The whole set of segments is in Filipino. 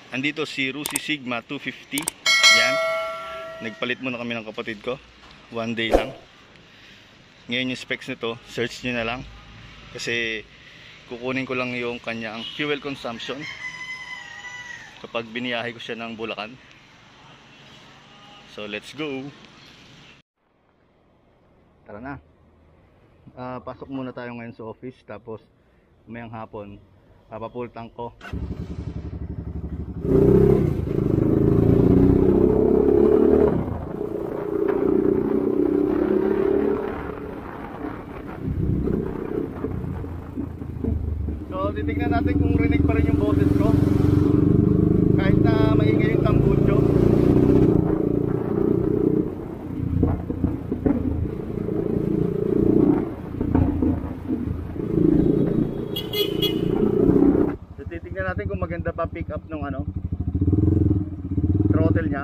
Andito si Rusi Sigma 250. Yan. Nagpalit muna kami ng kapatid ko. 1 day lang. Ngayon yung specs nito, search nyo na lang. Kasi kukunin ko lang yung kanyang fuel consumption kapag biniyahe ko siya ng Bulacan. So let's go. Tara na. Pasok muna tayo ngayon sa office. Tapos mayang hapon papafull tank ko. So titignan natin kung rinig pa rin yung boses ko kahit na maingay yung tambutso. So titignan natin kung maganda pa pick up ng throttle nya.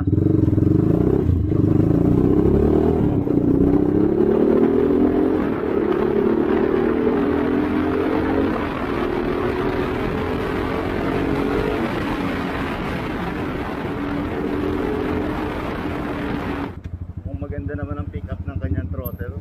Maganda naman ang pick up ng kanyang throttle.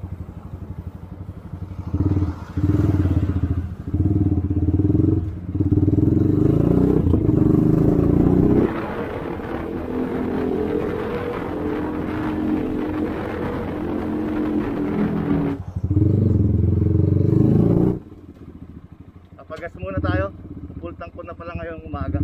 Papagas muna tayo. Full tank ko na pala ngayong umaga.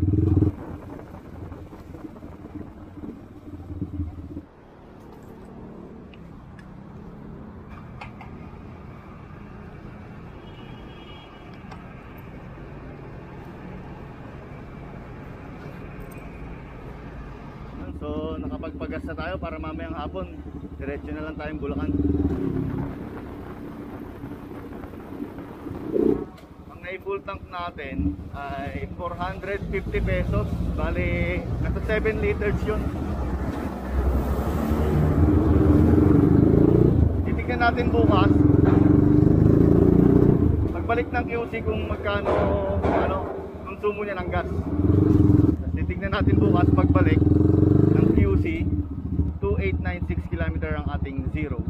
So nakapagpagas na tayo para mamayang hapon diretso na lang tayong Bulacan. Ang nai-full tank natin ay 450 pesos. Bali nasa 7 liters yun. Titignan natin bukas pagbalik ng QC kung magkano konsumo niya ng gas. Titignan natin bukas pagbalik ng QC. 2896 km ang ating zero.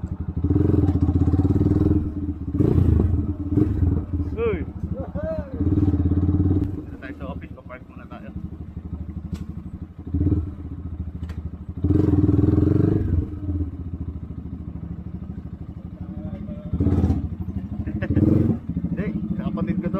Uy! Dito tayo sa office, papark muna tayo. Hey, kapatid ko to.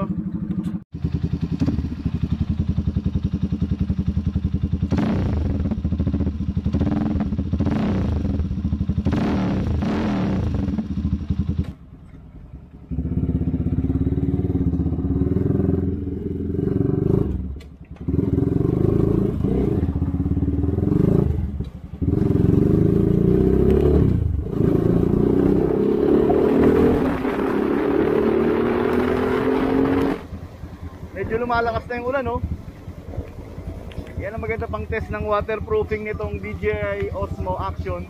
Medyo lumalakas na yung ulan, no? Yan ang maganda pang test ng waterproofing nitong DJI Osmo Action.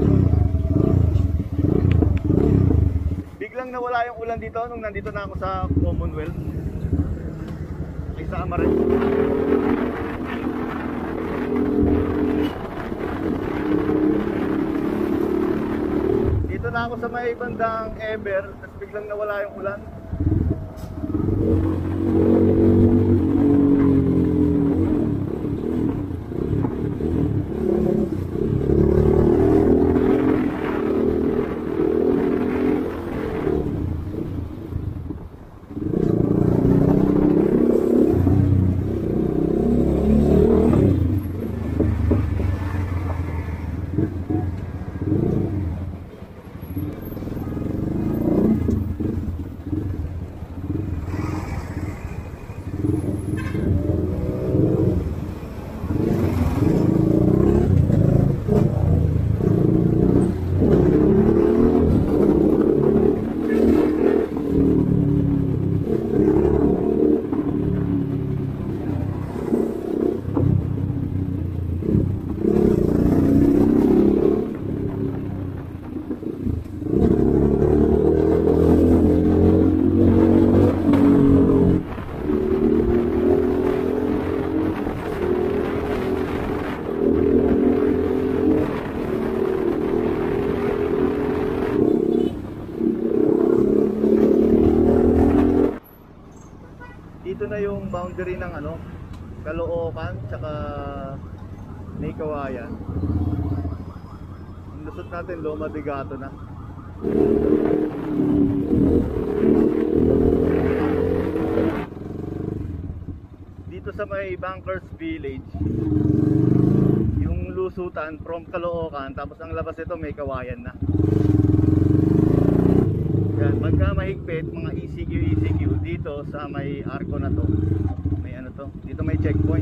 Biglang nawala yung ulan dito nung nandito na ako sa Commonwealth. Ay sa Amarillo. Dito na ako sa may bandang Eber, tapos biglang nawala yung ulan. boundary ng ano, Caloocan tsaka May Kawayan. Ang lusot natin Loma de Gato na. Dito sa may Bankers Village, yung lusutan from Caloocan, tapos ang labas ito May Kawayan na. Yan, pagka mahigpit, mga ECQ dito sa may arko na to, may ano to, dito may checkpoint.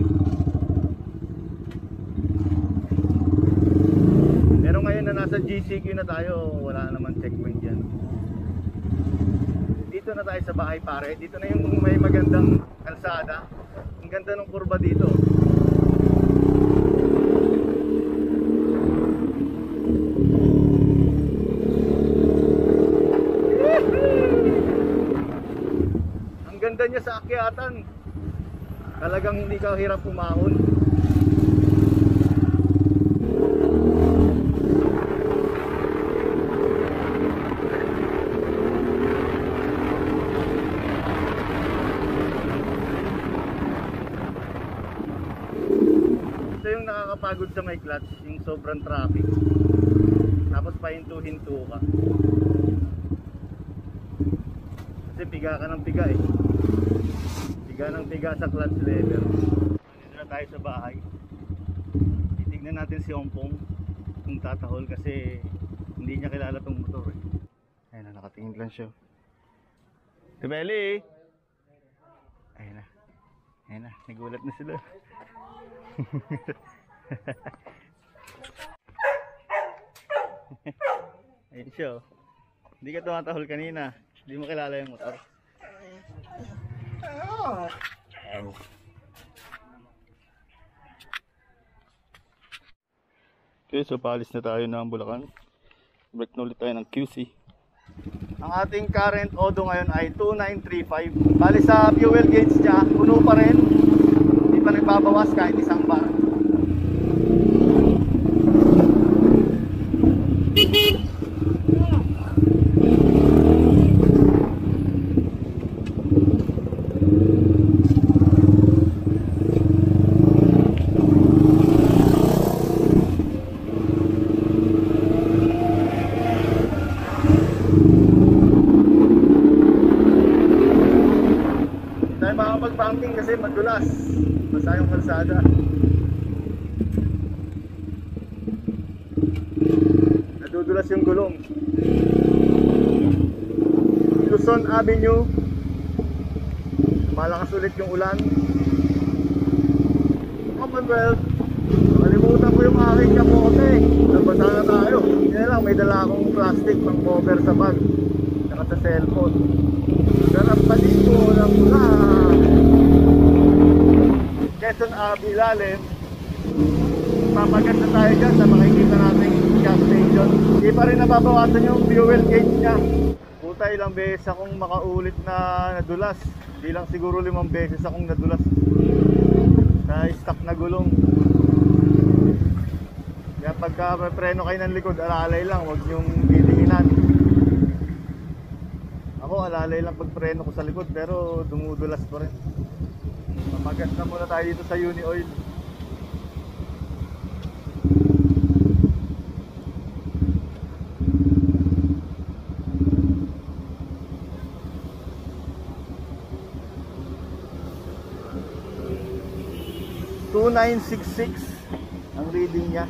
Pero ngayon na nasa GCQ na tayo, wala naman checkpoint yan. Dito na tayo sa bahay pare, dito na yung may magandang kalsada. Ang ganda ng kurba dito. Ang ganda niya sa akyatan. Talagang hindi ka hirap umahon. Ito yung nakakapagod sa may clutch, yung sobrang traffic. Tapos pahinto-hinto ka. Kasi piga ka ng piga eh. Piga ng piga sa clutch lever. Dito na tayo sa bahay. Titignan natin si Ompong kung tatahol kasi hindi niya kilala tong motor eh. Ayun na, nakatingin lang siya. Tibeli! Ayun na. Ayun na, nagulat na sila. Ayun siya oh. Hindi ka tumatahol kanina. Hindi mo kilala yung motor. Okay, so paalis na tayo ng Bulacan. Break na ulit tayo ng QC. Ang ating current odo ngayon ay 2935. Bali sa fuel gauge niya, puno pa rin. Hindi pa nagbabawas kahit isang bar. Makapag-pumping kasi madulas. Basta yung kalsada. Nadudulas yung gulong. Luzon Avenue. Malakas ulit yung ulan. Commonwealth. Malimutan ko yung aking kapote. Nagbasa na tayo. Yan lang, may dala akong plastic pang cover sa bag. Saka sa cellphone. Sarap pa dito ng ulan. Quezon Ave ilalim. Papagat na tayo dyan sa makikita natin gas station. Hindi pa rin nababawasan yung fuel gauge nya. Puta, ilang beses akong makaulit na nadulas. Hindi lang siguro 5 beses akong nadulas na stuck na gulong. Kaya pagka preno kayo ng likod, alalay lang, huwag yung titinginan. Ako alalay lang pag preno ko sa likod pero dumudulas pa rin. Pamagas na muna tayo dito sa Uni Oil. $2966 ang reading niya.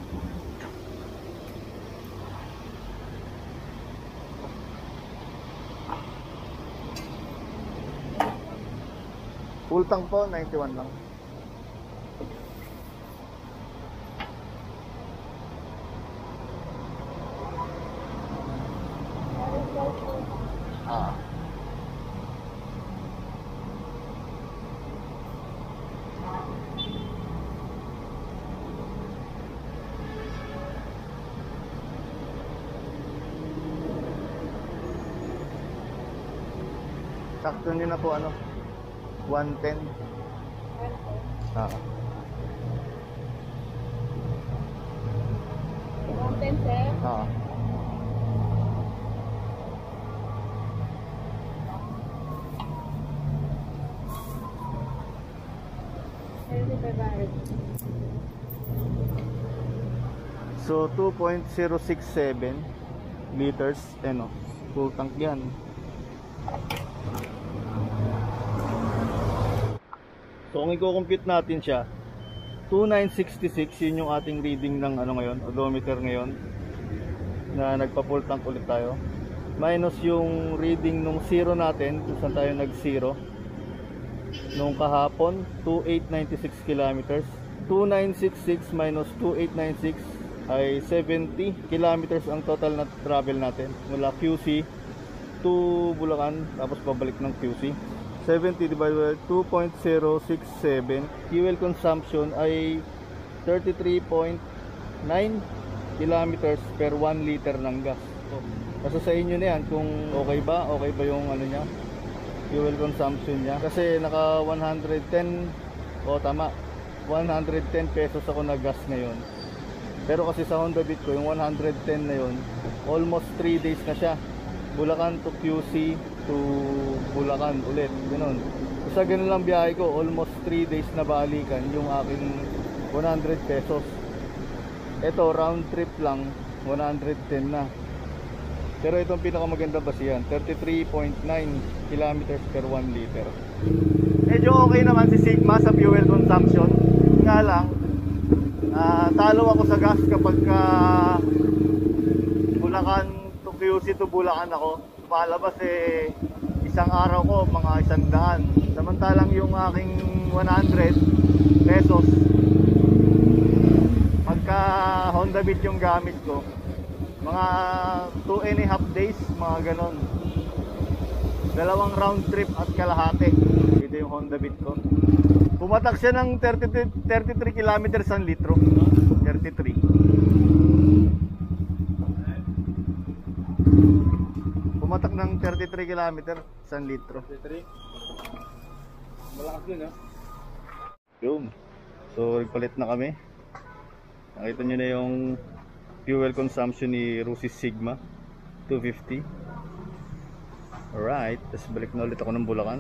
Full tank po, 91 lang. Sakto nyo na po ano, 110. 110 sir. So 2.067 liters, ano, full tank yan. So kung i-compute natin siya, 2966 yun yung ating reading ng ano ngayon, odometer ngayon, na nagpa-full tank ulit tayo. Minus yung reading nung zero natin, kung saan tayo nag-zero nung kahapon, 2896 kilometers. 2966 minus 2896 ay 70 kilometers ang total na travel natin mula QC to Bulacan, tapos pabalik ng QC. 70 divided by 2.067, fuel consumption ay 33.9 kilometers per 1 liter ng gas. Kasi sa inyo na yan kung okay ba yung ano niya, fuel consumption niya. Kasi naka 110, tama, 110 pesos ako na gas ngayon. Pero kasi sa Honda Beat ko, yung 110 na yun, almost 3 days na siya. Bulacan to QC to Bulacan ulit, ganun. Sa ganun lang biyahe ko, almost 3 days na balikan yung aking 100 pesos. Ito, round trip lang, 110 na. Pero itong pinakamaganda basihan, 33.9 kilometers per 1 liter. Medyo okay naman si Sigma sa fuel consumption. Nga lang, talo ako sa gas kapag Bulacan to QC to Bulacan ako. Palabas isang araw ko mga 100. Samantalang yung aking 100 pesos pagka Honda Beat yung gamit ko, mga 2.5 days, mga ganon. Dalawang round trip at kalahati. Ito yung Honda Beat ko. Pumatak siya ng 33 kilometers ang litro. 33. Pumatak ng 33 kilometer sa litro. 33. Malakas din, ha? Yun. So, nagpalit na kami. Nakita nyo na yung fuel consumption ni Rusi Sigma 250. Alright. Tapos balik na ulit ako ng Bulacan.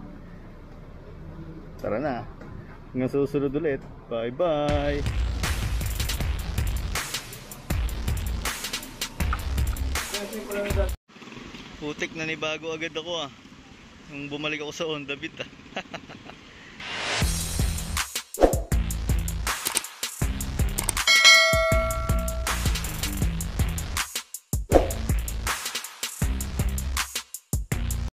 Tara na. Hanggang susunod ulit. Bye bye. Putik na ni bago agad ako, nung bumalik ako sa Honda Beat,